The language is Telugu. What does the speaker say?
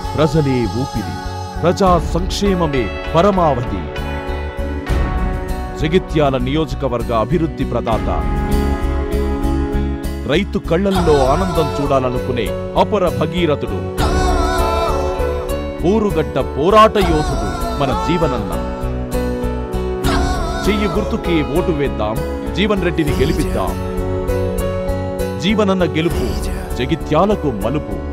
ప్రజలే ఊపిరి, ప్రజా సంక్షేమమే పరమావధి. జగిత్యాల నియోజకవర్గ అభివృద్ధి ప్రదాత, రైతు కళ్లల్లో ఆనందం చూడాలనుకునే అపర భగీరథుడు, ఊరుగడ్డ పోరాట యోధుడు మన జీవనన్న. చెయ్యి గుర్తుకే ఓటు వేద్దాం, జీవన్ రెడ్డిని గెలిపిద్దాం. జీవనన్న గెలుపు జగిత్యాలకు మలుపు.